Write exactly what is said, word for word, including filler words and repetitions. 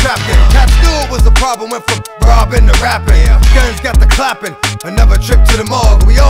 trapped in. Cats knew it was a problem, went from robbing to rapping. Guns got the clapping, another trip to the morgue. We all